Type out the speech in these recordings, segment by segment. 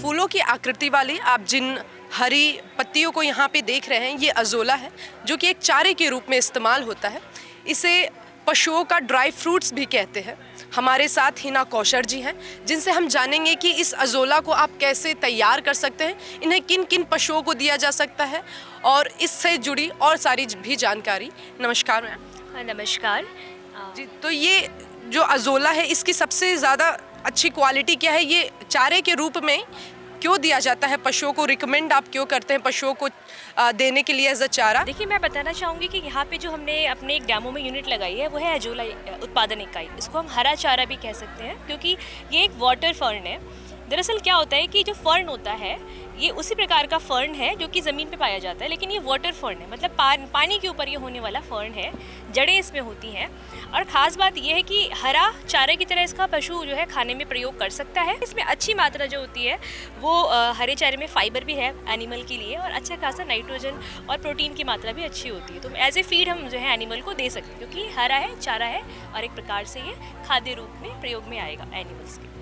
फूलों की आकृति वाली आप जिन हरी पत्तियों को यहाँ पे देख रहे हैं, ये अजोला है जो कि एक चारे के रूप में इस्तेमाल होता है। इसे पशुओं का ड्राई फ्रूट्स भी कहते हैं। हमारे साथ हिना कौशर जी हैं जिनसे हम जानेंगे कि इस अजोला को आप कैसे तैयार कर सकते हैं, इन्हें किन किन पशुओं को दिया जा सकता है और इससे जुड़ी और सारी भी जानकारी। नमस्कार मैम। नमस्कार जी। तो ये जो अजोला है इसकी सबसे ज़्यादा अच्छी क्वालिटी क्या है? ये चारे के रूप में क्यों दिया जाता है? पशुओं को रिकमेंड आप क्यों करते हैं पशुओं को देने के लिए एज अ चारा? देखिए, मैं बताना चाहूँगी कि यहाँ पे जो हमने अपने एक डेमो में यूनिट लगाई है वो है अजोला उत्पादन इकाई। इसको हम हरा चारा भी कह सकते हैं क्योंकि ये एक वाटर फर्न है। दरअसल क्या होता है कि जो फर्न होता है ये उसी प्रकार का फर्न है जो कि ज़मीन पे पाया जाता है, लेकिन ये वाटर फर्न है, मतलब पानी के ऊपर ये होने वाला फर्न है। जड़ें इसमें होती हैं और ख़ास बात यह है कि हरा चारे की तरह इसका पशु जो है खाने में प्रयोग कर सकता है। इसमें अच्छी मात्रा जो होती है वो हरे चारे में फाइबर भी है एनिमल के लिए और अच्छा खासा नाइट्रोजन और प्रोटीन की मात्रा भी अच्छी होती है। तो एज ए फीड हम जो है एनिमल को दे सकते हैं क्योंकि हरा है, चारा है और एक प्रकार से ये खाद्य रूप में प्रयोग में आएगा एनिमल्स के।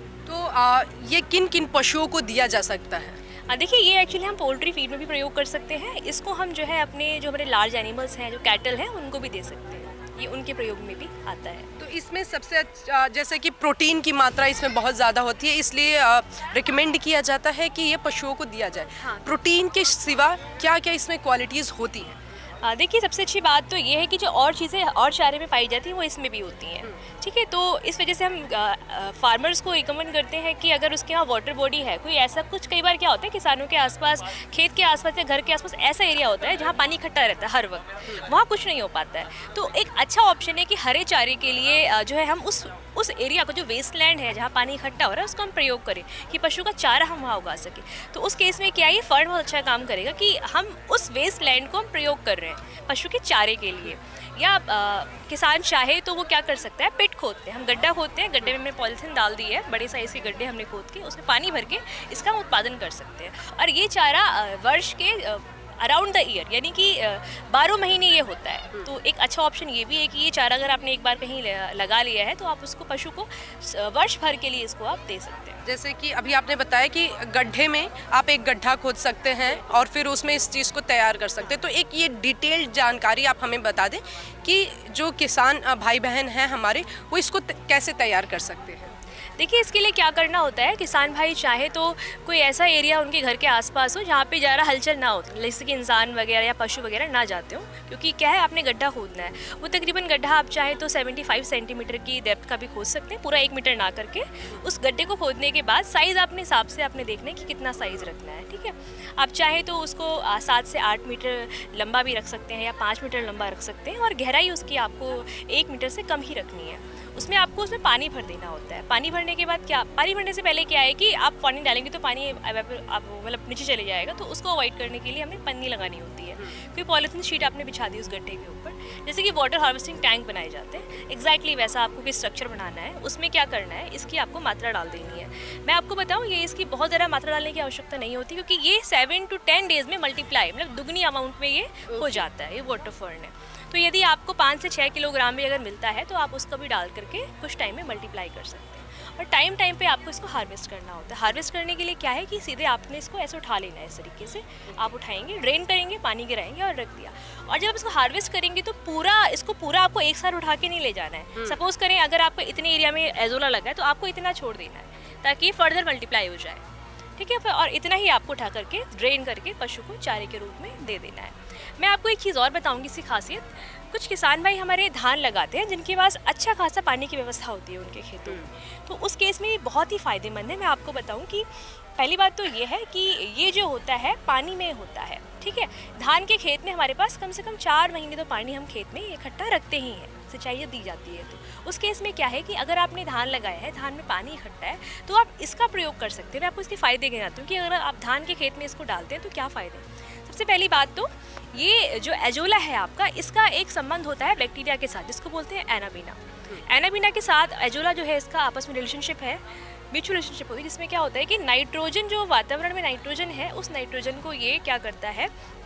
तो ये किन किन पशुओं को दिया जा सकता है? देखिए, ये एक्चुअली हम पोल्ट्री फीड में भी प्रयोग कर सकते हैं। इसको हम जो है अपने जो हमारे लार्ज एनिमल्स हैं, जो कैटल हैं, उनको भी दे सकते हैं। ये उनके प्रयोग में भी आता है। तो इसमें सबसे अच्छा जैसे कि प्रोटीन की मात्रा इसमें बहुत ज़्यादा होती है, इसलिए रिकमेंड किया जाता है कि ये पशुओं को दिया जाए। हाँ। प्रोटीन के सिवा क्या क्या इसमें क्वालिटीज़ होती हैं? देखिए, सबसे अच्छी बात तो ये है कि जो और चीज़ें और चारे में पाई जाती हैं वो इसमें भी होती हैं। ठीक है, तो इस वजह से हम फार्मर्स को रिकमेंड करते हैं कि अगर उसके यहाँ वाटर बॉडी है, कोई ऐसा कुछ, कई बार क्या होता है किसानों के आसपास, खेत के आसपास या घर के आसपास ऐसा एरिया होता है जहाँ पानी इकट्ठा रहता है हर वक्त, वहाँ कुछ नहीं हो पाता है। तो एक अच्छा ऑप्शन है कि हरे चारे के लिए जो है हम उस एरिया को, जो वेस्ट लैंड है जहाँ पानी इकट्ठा हो रहा है, उसको हम प्रयोग करें कि पशु का चारा हम वहाँ उगा सकें। तो उस केस में क्या है, ये फर्न बहुत अच्छा काम करेगा कि हम उस वेस्ट लैंड को हम प्रयोग कर रहे हैं पशु के चारे के लिए। या किसान चाहे तो वो क्या कर सकता है, पिट खोदते हैं, हम गड्ढा खोदते हैं, गड्ढे में हमने पॉलीथीन डाल दी है, बड़े साइज़ के गड्ढे हमने खोद के उसमें पानी भर के इसका हम उत्पादन कर सकते हैं। और ये चारा वर्ष के अराउंड द ईयर, यानी कि 12 महीने ये होता है। तो एक अच्छा ऑप्शन ये भी है कि ये चारा अगर आपने एक बार कहीं लगा लिया है तो आप उसको पशु को वर्ष भर के लिए इसको आप दे सकते हैं। जैसे कि अभी आपने बताया कि गड्ढे में आप एक गड्ढा खोद सकते हैं और फिर उसमें इस चीज़ को तैयार कर सकते हैं। तो एक ये डिटेल्ड जानकारी आप हमें बता दें कि जो किसान भाई बहन हैं हमारे, वो इसको कैसे तैयार कर सकते हैं? देखिए, इसके लिए क्या करना होता है, किसान भाई चाहे तो कोई ऐसा एरिया उनके घर के आसपास हो जहाँ पे ज़्यादा हलचल ना हो, जैसे कि इंसान वगैरह या पशु वगैरह ना जाते हो, क्योंकि क्या है, आपने गड्ढा खोदना है। वो तकरीबन गड्ढा आप चाहे तो 75 सेंटीमीटर की डेप्थ का भी खोद सकते हैं, पूरा 1 मीटर ना करके। उस गड्ढे को खोदने के बाद साइज़ अपने हिसाब से आपने देखना है कि कितना साइज़ रखना है। ठीक है, आप चाहे तो उसको 7 से 8 मीटर लंबा भी रख सकते हैं या 5 मीटर लंबा रख सकते हैं और गहराई उसकी आपको 1 मीटर से कम ही रखनी है। उसमें आपको उसमें पानी भर देना होता है। पानी भरने के बाद क्या, पानी भरने से पहले क्या है कि आप पानी डालेंगे तो पानी आप मतलब नीचे चले जाएगा, तो उसको अवॉइड करने के लिए हमें पन्नी लगानी होती है। कोई पॉलीथीन शीट आपने बिछा दी उस गड्ढे के ऊपर, जैसे कि वाटर हार्वेस्टिंग टैंक बनाए जाते हैं, एग्जैक्टली वैसा आपको कोई स्ट्रक्चर बनाना है। उसमें क्या करना है, इसकी आपको मात्रा डाल देनी है। मैं आपको बताऊँ, ये इसकी बहुत ज़्यादा मात्रा डालने की आवश्यकता नहीं होती क्योंकि ये 7 to 10 डेज़ में मल्टीप्लाई, मतलब दुगनी अमाउंट में ये हो जाता है। ये वाटर फर्न है, तो यदि आपको 5 से 6 किलोग्राम भी अगर मिलता है तो आप उसको भी डाल करके कुछ टाइम में मल्टीप्लाई कर सकते हैं। और टाइम पे आपको इसको हार्वेस्ट करना होता है। हार्वेस्ट करने के लिए क्या है कि सीधे आपने इसको ऐसे उठा लेना है। इस तरीके से आप उठाएंगे, ड्रेन करेंगे, पानी गिराएंगे और रख दिया। और जब आप इसको हार्वेस्ट करेंगे तो इसको पूरा आपको एक साथ उठा के नहीं ले जाना है। सपोज करें अगर आपको इतने एरिया में एजोला लगा है तो आपको इतना छोड़ देना है ताकि फर्दर मल्टीप्लाई हो जाए। ठीक है, और इतना ही आपको उठा करके ड्रेन करके पशु को चारे के रूप में दे देना है। मैं आपको एक चीज़ और बताऊंगी इसकी खासियत। कुछ किसान भाई हमारे धान लगाते हैं जिनके पास अच्छा खासा पानी की व्यवस्था होती है उनके खेतों में, तो उस केस में ये बहुत ही फ़ायदेमंद है। मैं आपको बताऊं कि पहली बात तो ये है कि ये जो होता है पानी में होता है। ठीक है, धान के खेत में हमारे पास कम से कम 4 महीने तो पानी हम खेत में इकट्ठा रखते ही हैं, सिंचाई दी जाती है। तो उस केस में क्या है कि अगर आपने धान लगाया है, धान में पानी इकट्ठा है, तो आप इसका प्रयोग कर सकते हैं। मैं आपको इसके फ़ायदे गिनाती हूँ कि अगर आप धान के खेत में इसको डालते हैं तो क्या फ़ायदे। सबसे पहली बात तो ये जो एजोला है आपका, इसका एक संबंध होता है बैक्टीरिया के साथ जिसको बोलते हैं एनाबीना। एनाबीना के साथ एजोला जो है इसका आपस में रिलेशनशिप है, म्यूचुअल रिलेशनशिप होती है, जिसमें क्या होता है कि नाइट्रोजन, जो वातावरण में नाइट्रोजन है, उस नाइट्रोजन को ये क्या करता है,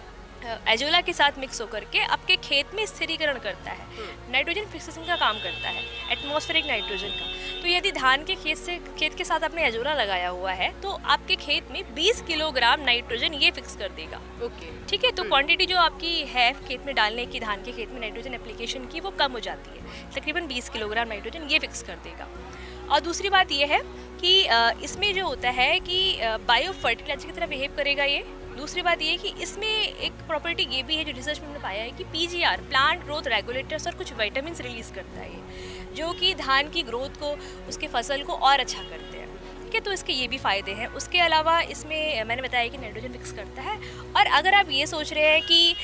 एजोला के साथ मिक्स होकर के आपके खेत में स्थिरीकरण करता है, नाइट्रोजन फिक्सेशन का काम करता है, एटमॉस्फेरिक नाइट्रोजन का। तो यदि धान के खेत के साथ आपने एजोला लगाया हुआ है तो आपके खेत में 20 किलोग्राम नाइट्रोजन ये फिक्स कर देगा। ओके, ठीक है। तो क्वांटिटी जो आपकी है खेत में डालने की, धान के खेत में नाइट्रोजन एप्लीकेशन की, वो कम हो जाती है। तकरीबन 20 किलोग्राम नाइट्रोजन ये फिक्स कर देगा। और दूसरी बात ये है कि इसमें जो होता है कि बायो फर्टिलाइजर की तरह बिहेव करेगा ये। दूसरी बात ये है कि इसमें एक प्रॉपर्टी ये भी है जो रिसर्च में हमने पाया है कि पीजीआर, प्लांट ग्रोथ रेगुलेटर्स, और कुछ विटामिन रिलीज करता है ये, जो कि धान की ग्रोथ को, उसके फसल को और अच्छा करते हैं। ठीक है, तो इसके ये भी फ़ायदे हैं। उसके अलावा इसमें मैंने बताया कि नाइट्रोजन फिक्स करता है। और अगर आप ये सोच रहे हैं कि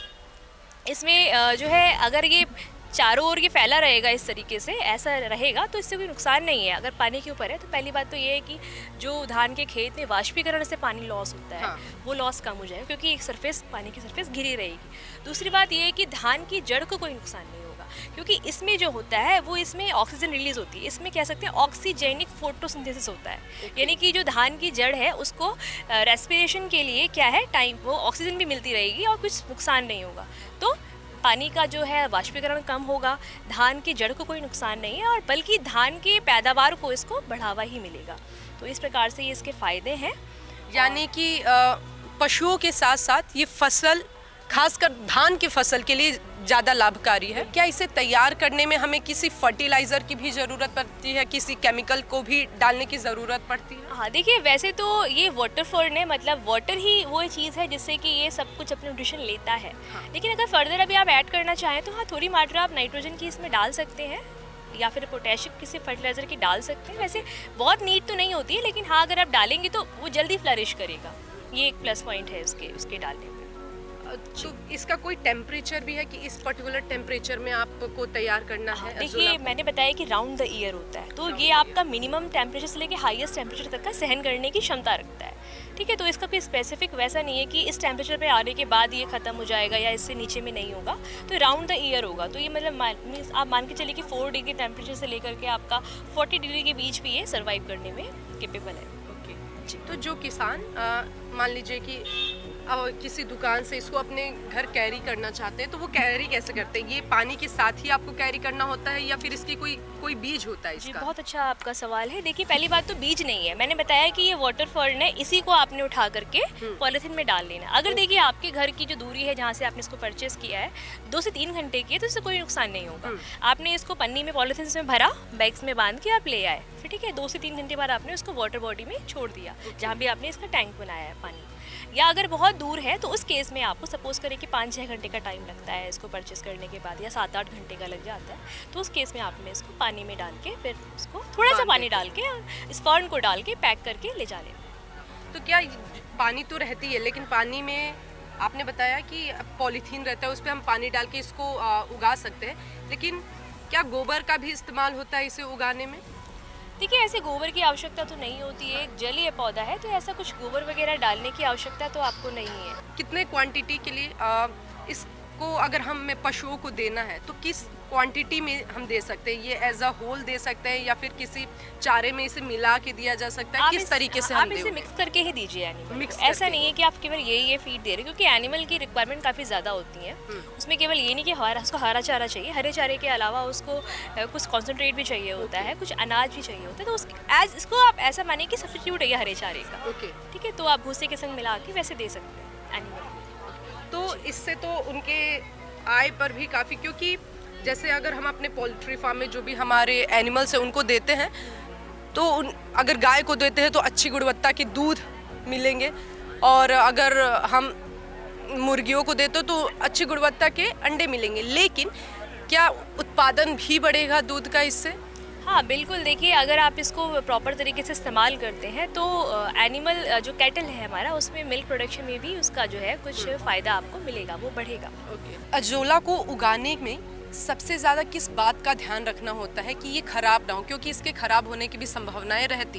इसमें जो है अगर ये चारों ओर ये फैला रहेगा, इस तरीके से ऐसा रहेगा, तो इससे कोई नुकसान नहीं है। अगर पानी के ऊपर है तो पहली बात तो ये है कि जो धान के खेत में वाष्पीकरण से पानी लॉस होता है, वो लॉस कम हो जाएगा, क्योंकि एक सरफेस, पानी की सरफेस घिरी रहेगी। दूसरी बात ये है कि धान की जड़ को कोई नुकसान नहीं होगा, क्योंकि इसमें जो होता है वो इसमें ऑक्सीजन रिलीज होती है। इसमें कह सकते हैं ऑक्सीजेनिक फोटोसिंथेसिस होता है, यानी कि जो धान की जड़ है उसको रेस्पिरेशन के लिए क्या है, टाइम, वो ऑक्सीजन भी मिलती रहेगी और कुछ नुकसान नहीं होगा। तो पानी का जो है वाष्पीकरण कम होगा, धान की जड़ को कोई नुकसान नहीं है, और बल्कि धान के पैदावार को इसको बढ़ावा ही मिलेगा। तो इस प्रकार से ये इसके फ़ायदे हैं। यानी कि पशुओं के साथ साथ ये फसल, खासकर धान की फसल के लिए ज़्यादा लाभकारी है। क्या इसे तैयार करने में हमें किसी फर्टिलाइज़र की भी ज़रूरत पड़ती है, किसी केमिकल को भी डालने की ज़रूरत पड़ती है? हाँ, देखिए वैसे तो ये वाटर फॉर्न है, मतलब वाटर ही वो चीज़ है जिससे कि ये सब कुछ अपने न्यूट्रिशन लेता है। हाँ। लेकिन अगर फर्दर अभी आप ऐड करना चाहें तो हाँ, थोड़ी मात्रा आप नाइट्रोजन की इसमें डाल सकते हैं, या फिर पोटेशियम किसी फर्टिलाइज़र की डाल सकते हैं। वैसे बहुत नीड तो नहीं होती है, लेकिन हाँ अगर आप डालेंगे तो वो जल्दी फ्लरिश करेगा। ये एक प्लस पॉइंट है उसके डालने में। तो इसका कोई टेम्परेचर भी है कि इस पर्टिकुलर टेम्परेचर में आपको तैयार करना है? देखिए मैंने बताया कि राउंड द ईयर होता है, तो ये आपका मिनिमम टेम्परेचर से लेके हाईएस्ट टेम्परेचर तक का सहन करने की क्षमता रखता है। ठीक है, तो इसका कोई स्पेसिफिक वैसा नहीं है कि इस टेम्परेचर पे आने के बाद ये ख़त्म हो जाएगा या इससे नीचे में नहीं होगा। तो राउंड द ईयर होगा। तो ये मतलब आप मान के चलिए कि 4 डिग्री टेम्परेचर से लेकर के आपका 40 डिग्री के बीच भी ये सर्वाइव करने में केपेबल है। ओके, तो जो किसान मान लीजिए कि किसी दुकान से इसको अपने घर कैरी करना चाहते हैं, तो वो कैरी कैसे करते हैं? ये पानी के साथ ही आपको कैरी करना होता है या फिर इसकी कोई बीज होता है इसका? जी, बहुत अच्छा आपका सवाल है। देखिए पहली बात तो बीज नहीं है, मैंने बताया कि ये वाटर फॉर्न है, इसी को आपने उठा करके पॉलिथीन में डाल लेना। अगर देखिए आपके घर की जो दूरी है जहाँ से आपने इसको परचेस किया है 2 से 3 घंटे की है, तो इससे कोई नुकसान नहीं होगा। आपने इसको पन्नी में, पॉलिथीन में भरा, बैग्स में बांध के आप ले आए, फिर ठीक है 2 से 3 घंटे बाद आपने उसको वाटर बॉडी में छोड़ दिया, जहाँ भी आपने इसका टैंक बनाया है पानी। या अगर बहुत दूर है तो उस केस में आपको सपोज करें कि 5-6 घंटे का टाइम लगता है इसको परचेस करने के बाद, या 7-8 घंटे का लग जाता है, तो उस केस में आपने इसको पानी में डाल के, फिर उसको थोड़ा सा पानी डाल के और इस फॉर्न को डाल के पैक करके ले जा लें। तो क्या पानी तो रहती है, लेकिन पानी में आपने बताया कि पॉलीथीन रहता है, उस पर हम पानी डाल के इसको उगा सकते हैं, लेकिन क्या गोबर का भी इस्तेमाल होता है इसे उगाने में? देखिए ऐसे गोबर की आवश्यकता तो नहीं होती है, एक जलीय पौधा है, तो ऐसा कुछ गोबर वगैरह डालने की आवश्यकता तो आपको नहीं है। कितने क्वांटिटी के लिए इसको अगर हमें पशुओं को देना है तो किस क्वांटिटी में हम दे सकते हैं? ये एज अ होल दे सकते हैं या फिर किसी चारे में इसे मिला के दिया जा सकता है? किस तरीके से आप इसे मिक्स करके ही दीजिए एनिमल को। ऐसा नहीं है कि आप केवल ये फीड दे रहे, क्योंकि एनिमल की रिक्वायरमेंट काफ़ी ज़्यादा होती है। उसमें केवल ये नहीं कि उसको हरा चारा चाहिए, हरे चारे के अलावा उसको कुछ कॉन्सेंट्रेट भी चाहिए होता है, कुछ अनाज भी चाहिए होता है। तो इसको आप ऐसा मानिए कि सब्स्टिट्यूट है ये हरे चारे का। ठीक है, तो आप भूसे के संग मिला के वैसे दे सकते हैं एनिमल। तो इससे तो उनके आय पर भी काफ़ी, क्योंकि जैसे अगर हम अपने पोल्ट्री फार्म में जो भी हमारे एनिमल्स हैं उनको देते हैं, तो अगर गाय को देते हैं तो अच्छी गुणवत्ता के दूध मिलेंगे, और अगर हम मुर्गियों को देते हैं तो अच्छी गुणवत्ता के अंडे मिलेंगे। लेकिन क्या उत्पादन भी बढ़ेगा दूध का इससे? हाँ बिल्कुल, देखिए अगर आप इसको प्रॉपर तरीके से इस्तेमाल करते हैं तो एनिमल जो कैटल है हमारा, उसमें मिल्क प्रोडक्शन में भी उसका जो है कुछ फ़ायदा आपको मिलेगा, वो बढ़ेगा। अजोला को उगाने में सबसे ज़्यादा किस बात का ध्यान रखना होता है कि ये ख़राब ना हो, क्योंकि इसके ख़राब होने की भी संभावनाएं रहती हैं?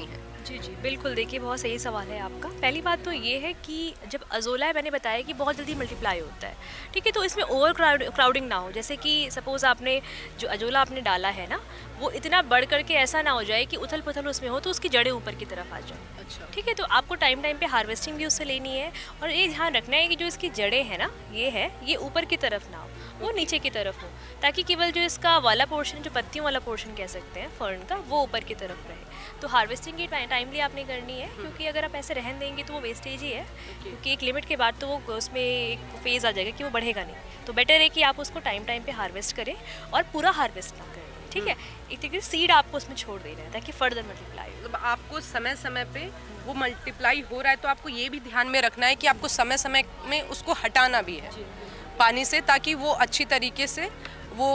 जी जी बिल्कुल, देखिए बहुत सही सवाल है आपका। पहली बात तो ये है कि जब अजोला है, मैंने बताया कि बहुत जल्दी मल्टीप्लाई होता है, ठीक है, तो इसमें ओवर क्राउडिंग ना हो। जैसे कि सपोज़ आपने जो अजोला आपने डाला है ना, वो इतना बढ़ करके ऐसा ना हो जाए कि उथल पुथल उसमें हो तो उसकी जड़ें ऊपर की तरफ आ जाए। अच्छा, ठीक है, तो आपको टाइम टाइम पे हार्वेस्टिंग भी उससे लेनी है, और ये ध्यान रखना है कि जो इसकी जड़ें हैं ना, ये ऊपर की तरफ ना हो, वो नीचे की तरफ हो, ताकि केवल जो इसका वाला पोर्शन, जो पत्तियों वाला पोर्शन कह सकते हैं फर्न का, वो ऊपर की तरफ रहे। तो हार्वेस्टिंग की टाइमली आपने करनी है, क्योंकि अगर आप ऐसे रहने देंगे तो वो वेस्टेज ही है, क्योंकि एक लिमिट के बाद तो वो उसमें एक फेज़ आ जाएगा कि वो बढ़ेगा नहीं। तो बेटर है कि आप उसको टाइम टाइम पे हार्वेस्ट करें, और पूरा हार्वेस्ट ना करें, ठीक है। एक तरीके से सीड आपको उसमें छोड़ देना है ताकि फर्दर मल्टीप्लाई हो। मतलब आपको समय समय पे वो मल्टीप्लाई हो रहा है तो आपको ये भी ध्यान में रखना है कि आपको समय समय में उसको हटाना भी है पानी से, ताकि वो अच्छी तरीके से वो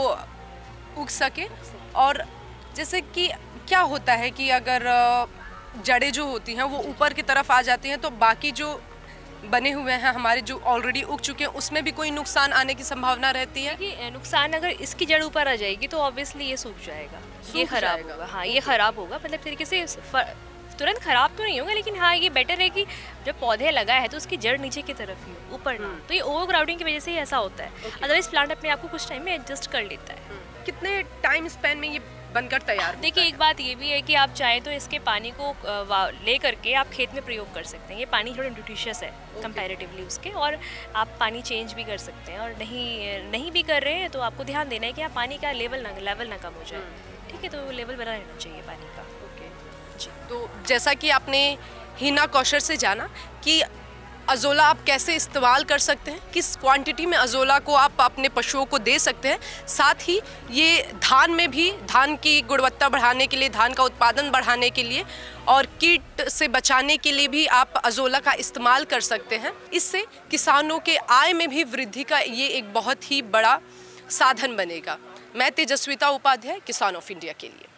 उग सके। और जैसे कि क्या होता है कि अगर जड़ें जो होती हैं वो ऊपर की तरफ आ जाती हैं, तो बाकी जो बने हुए हैं हमारे जो ऑलरेडी उग चुके हैं उसमें भी कोई नुकसान आने की संभावना रहती है? ये नुकसान, अगर इसकी जड़ ऊपर आ जाएगी तो ऑब्वियसली ये सूख जाएगा, ये खराब होगा। हाँ, ये खराब होगा, मतलब तरीके से तुरंत खराब तो नहीं होगा, लेकिन हाँ ये बेटर है कि जब पौधे लगाए हैं तो उसकी जड़ नीचे की तरफ ही हो, ऊपर ना। तो ये ओवर क्राउडिंग की वजह से ही ऐसा होता है। अदरवाइज प्लांट अपने आप को कुछ टाइम में एडजस्ट कर लेता है। कितने टाइम स्पेन में ये बनकर तैयार? देखिए, एक बात ये भी है कि आप चाहें तो इसके पानी को ले करके आप खेत में प्रयोग कर सकते हैं। ये पानी थोड़ा न्यूट्रिशियस है कंपैरेटिवली उसके, और आप पानी चेंज भी कर सकते हैं। और नहीं भी कर रहे हैं तो आपको ध्यान देना है कि आप पानी का लेवल ना कम हो जाए, ठीक है। तो लेवल बना रहना चाहिए पानी का। जी, तो जैसा कि आपने हिना कौशर से जाना कि अजोला आप कैसे इस्तेमाल कर सकते हैं, किस क्वांटिटी में अजोला को आप अपने पशुओं को दे सकते हैं, साथ ही ये धान में भी धान की गुणवत्ता बढ़ाने के लिए, धान का उत्पादन बढ़ाने के लिए और कीट से बचाने के लिए भी आप अजोला का इस्तेमाल कर सकते हैं। इससे किसानों के आय में भी वृद्धि का ये एक बहुत ही बड़ा साधन बनेगा। मैं तेजस्विता उपाध्याय, किसान ऑफ इंडिया के लिए।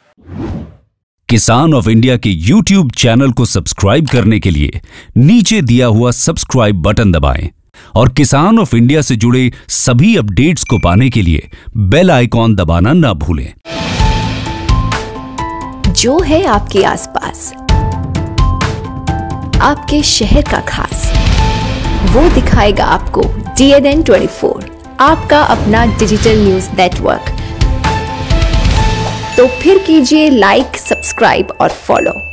किसान ऑफ इंडिया के YouTube चैनल को सब्सक्राइब करने के लिए नीचे दिया हुआ सब्सक्राइब बटन दबाएं और किसान ऑफ इंडिया से जुड़े सभी अपडेट्स को पाने के लिए बेल आइकॉन दबाना ना भूलें। जो है आपके आसपास, आपके शहर का खास, वो दिखाएगा आपको DNN 24, आपका अपना डिजिटल न्यूज नेटवर्क। तो फिर कीजिए लाइक, सब्सक्राइब और फॉलो।